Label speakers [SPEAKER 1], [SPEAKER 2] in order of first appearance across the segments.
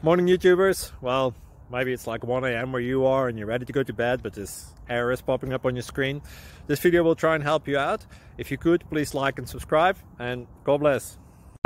[SPEAKER 1] Morning YouTubers. Well, maybe it's like 1 a.m. where you are and you're ready to go to bed, but this error is popping up on your screen. This video will try and help you out. If you could, please like and subscribe, and God bless.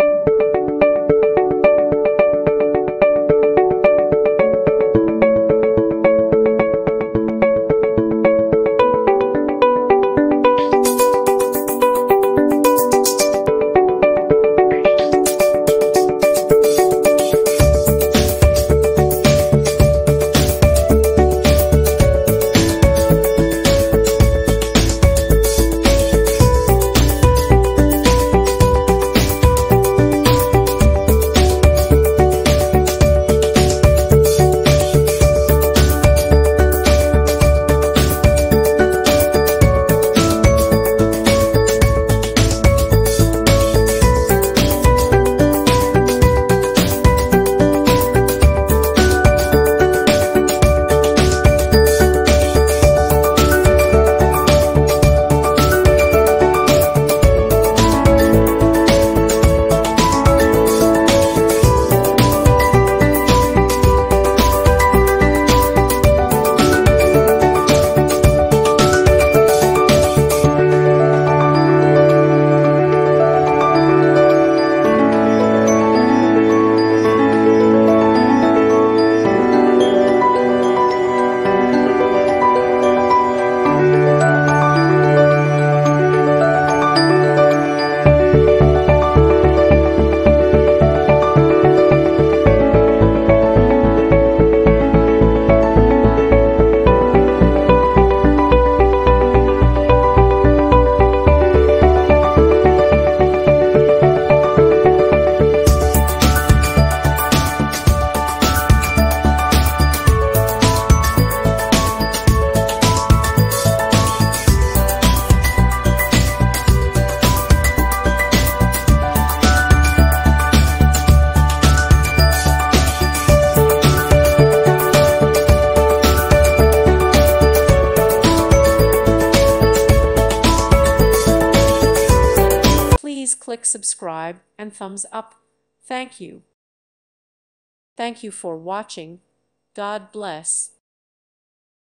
[SPEAKER 2] Please click subscribe and thumbs up. Thank you. Thank you for watching. God bless.